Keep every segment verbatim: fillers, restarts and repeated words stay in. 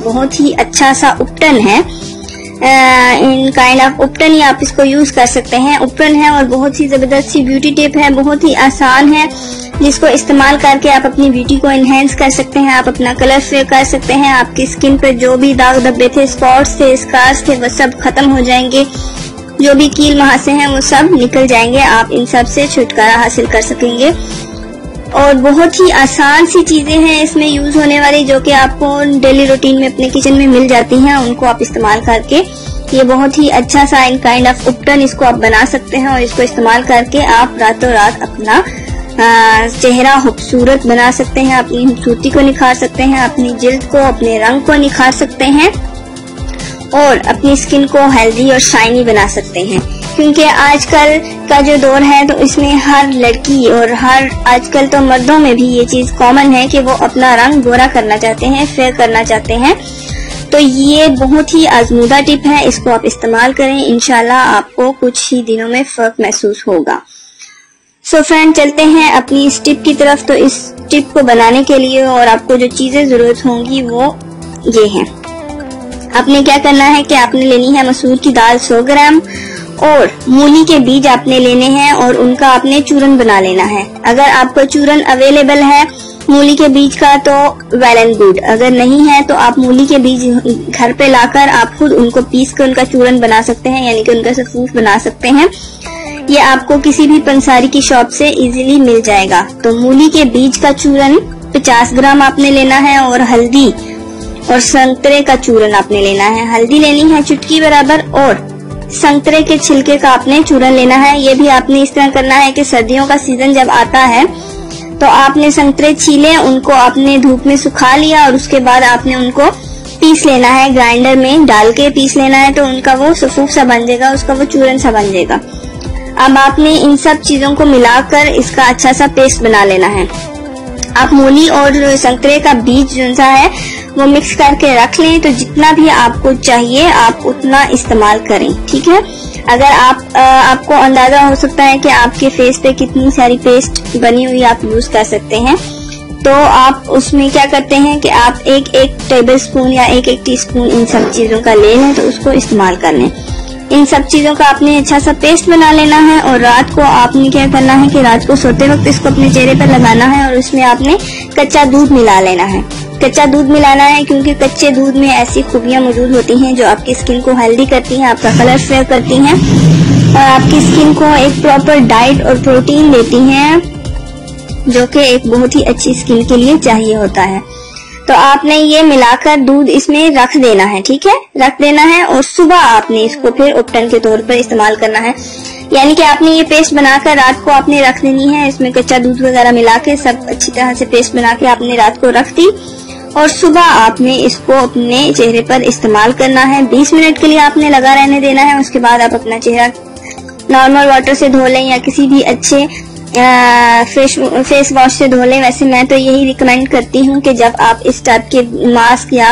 बहुत ही अच्छा सा उपटन है, इन काइंड ऑफ उपटन ही आप इसको यूज कर सकते हैं। उपटन है और बहुत ही जबरदस्त सी ब्यूटी टिप है, बहुत ही आसान है, जिसको इस्तेमाल करके आप अपनी ब्यूटी को एनहेंस कर सकते हैं, आप अपना कलर फेयर कर सकते हैं। आपकी स्किन पे जो भी दाग धब्बे थे, स्पॉट्स थे, स्कार्स थे, वो सब खत्म हो जाएंगे। जो भी कील महासे हैं वो सब निकल जाएंगे, आप इन सब से छुटकारा हासिल कर सकेंगे। और बहुत ही आसान सी चीजें हैं इसमें यूज होने वाली, जो कि आपको डेली रूटीन में अपने किचन में मिल जाती हैं। उनको आप इस्तेमाल करके ये बहुत ही अच्छा सा इन काइंड ऑफ उपटन इसको आप बना सकते हैं और इसको इस्तेमाल करके आप रातों रात अपना चेहरा खूबसूरत बना सकते हैं, अपनी खूबसूरती को निखार सकते हैं, अपनी जिल्द को, अपने रंग को निखार सकते हैं और अपनी स्किन को हेल्दी और शाइनी बना सकते हैं। क्योंकि आजकल का जो दौर है तो इसमें हर लड़की और हर आजकल तो मर्दों में भी ये चीज कॉमन है कि वो अपना रंग गोरा करना चाहते हैं, फेयर करना चाहते हैं। तो ये बहुत ही आजमूदा टिप है, इसको आप इस्तेमाल करें, इंशाल्लाह आपको कुछ ही दिनों में फर्क महसूस होगा। सो फ्रेंड, चलते हैं अपनी इस टिप की तरफ। तो इस टिप को बनाने के लिए और आपको जो चीजें जरूरत होंगी वो ये हैं। आपने क्या करना है कि आपने लेनी है मसूर की दाल सौ ग्राम और मूली के बीज आपने लेने हैं और उनका आपने चूरन बना लेना है। अगर आपको चूरन अवेलेबल है मूली के बीज का तो वेल एंड गुड, अगर नहीं है तो आप मूली के बीज घर पे लाकर आप खुद उनको पीस कर उनका चूरन बना सकते हैं, यानी कि उनका सफूफ बना सकते हैं। ये आपको किसी भी पंसारी की शॉप से इजीली मिल जाएगा। तो मूली के बीज का चूरन पचास ग्राम आपने लेना है और हल्दी और संतरे का चूरन आपने लेना है। हल्दी लेनी है चुटकी बराबर और संतरे के छिलके का आपने चूरन लेना है। ये भी आपने इस तरह करना है कि सर्दियों का सीजन जब आता है तो आपने संतरे छीले, उनको आपने धूप में सुखा लिया और उसके बाद आपने उनको पीस लेना है, ग्राइंडर में डाल के पीस लेना है, तो उनका वो सफूफ सा बन जाएगा, उसका वो चूरन सा बन जाएगा। अब आपने इन सब चीजों को मिलाकर इसका अच्छा सा पेस्ट बना लेना है। आप मूली और संतरे का बीज जो सा है वो मिक्स करके रख लें, तो जितना भी आपको चाहिए आप उतना इस्तेमाल करें, ठीक है। अगर आप आ, आपको अंदाजा हो सकता है कि आपके फेस पे कितनी सारी पेस्ट बनी हुई आप यूज कर सकते हैं, तो आप उसमें क्या करते हैं कि आप एक एक टेबल स्पून या एक एक टीस्पून इन सब चीजों का ले लें, तो उसको इस्तेमाल कर लें। इन सब चीजों का आपने अच्छा सा पेस्ट बना लेना है और रात को आपने क्या करना है कि रात को सोते वक्त इसको अपने चेहरे पर लगाना है और उसमें आपने कच्चा दूध मिला लेना है। कच्चा दूध मिलाना है क्योंकि कच्चे दूध में ऐसी खूबियां मौजूद होती हैं जो आपकी स्किन को हेल्दी करती हैं, आपका कलर फेयर करती हैं और आपकी स्किन को एक प्रॉपर डाइट और प्रोटीन देती हैं, जो कि एक बहुत ही अच्छी स्किन के लिए चाहिए होता है। तो आपने ये मिलाकर दूध इसमें रख देना है, ठीक है, रख देना है और सुबह आपने इसको फिर उपटन के तौर पर इस्तेमाल करना है। यानी कि आपने ये पेस्ट बनाकर रात को आपने रख देनी है, इसमें कच्चा दूध वगैरह मिला के सब अच्छी तरह से पेस्ट बना के आपने रात को रख दी और सुबह आपने इसको अपने चेहरे पर इस्तेमाल करना है। बीस मिनट के लिए आपने लगा रहने देना है। उसके बाद आप अपना चेहरा नॉर्मल वाटर से धो लें या किसी भी अच्छे फेस फेस वॉश से धो लें। वैसे मैं तो यही रिकमेंड करती हूँ कि जब आप इस टाइप के मास्क या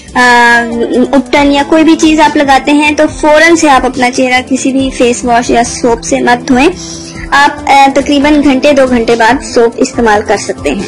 उपटन या कोई भी चीज आप लगाते हैं तो फौरन से आप अपना चेहरा किसी भी फेस वॉश या सोप से मत धोएं। आप तकरीबन घंटे दो घंटे बाद सोप इस्तेमाल कर सकते हैं।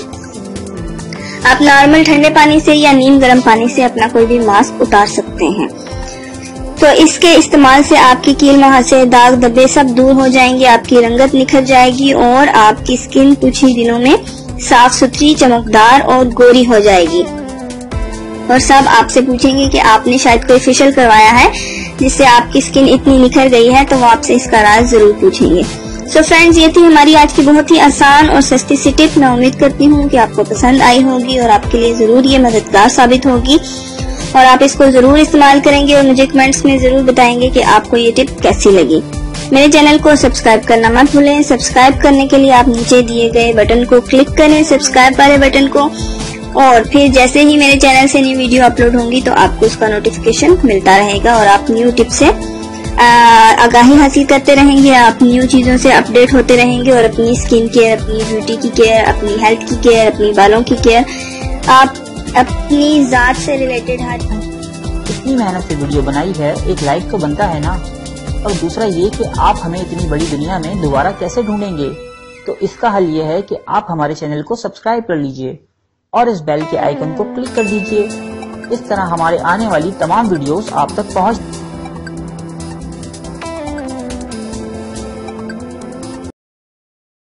आप नॉर्मल ठंडे पानी से या नीम गर्म पानी से अपना कोई भी मास्क उतार सकते हैं। तो इसके इस्तेमाल से आपकी कील मुहासे, दाग धब्बे सब दूर हो जाएंगे, आपकी रंगत निखर जाएगी और आपकी स्किन कुछ ही दिनों में साफ सुथरी, चमकदार और गोरी हो जाएगी। और सब आपसे पूछेंगे कि आपने शायद कोई फेशियल करवाया है जिससे आपकी स्किन इतनी निखर गई है, तो वो आपसे इसका राज जरूर पूछेंगे। सो so फ्रेंड्स, ये थी हमारी आज की बहुत ही आसान और सस्ती सी टिप। मैं उम्मीद करती हूँ कि आपको पसंद आई होगी और आपके लिए जरूर ये मददगार साबित होगी और आप इसको जरूर इस्तेमाल करेंगे और मुझे कमेंट्स में जरूर बताएंगे कि आपको ये टिप कैसी लगी। मेरे चैनल को सब्सक्राइब करना मत भूलें। सब्सक्राइब करने के लिए आप नीचे दिए गए बटन को क्लिक करें, सब्सक्राइब वाले बटन को, और फिर जैसे ही मेरे चैनल से न्यू वीडियो अपलोड होंगी तो आपको उसका नोटिफिकेशन मिलता रहेगा और आप न्यू टिप से आगाही हासिल करते रहेंगे। आप न्यू चीजों से अपडेट होते रहेंगे और अपनी स्किन केयर, अपनी ब्यूटी की केयर, अपनी हेल्थ की केयर, अपनी बालों की केयर, आप अपनी जात से रिलेटेड हर इतनी मेहनत से वीडियो बनाई है, एक लाइक तो बनता है ना। और दूसरा ये कि आप हमें इतनी बड़ी दुनिया में दोबारा कैसे ढूंढेंगे, तो इसका हल ये है कि आप हमारे चैनल को सब्सक्राइब कर लीजिए और इस बेल के आइकन को क्लिक कर दीजिए इस तरह हमारे आने वाली तमाम वीडियोस आप तक पहुंच